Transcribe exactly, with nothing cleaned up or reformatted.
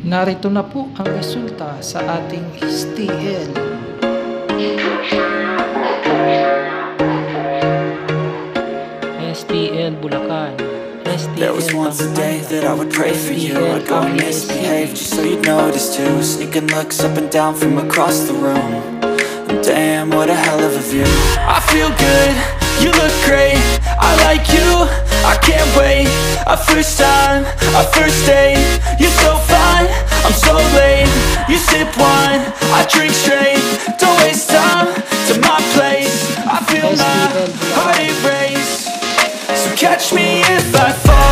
Narito na po ang resulta sa ating S T L. S T L Bulacan. S T L There was once a day that I would pray for you. I'd go and misbehave just so you'd notice too. Sneaking looks up and down from across the room. And damn, what a hell of a view. I feel good, you look great, I like you, I can't wait. A first time, a first date. You're so fine, I'm so late. You sip wine, I drink straight. Don't waste time to my place. I feel my heart erase. So catch me if I fall.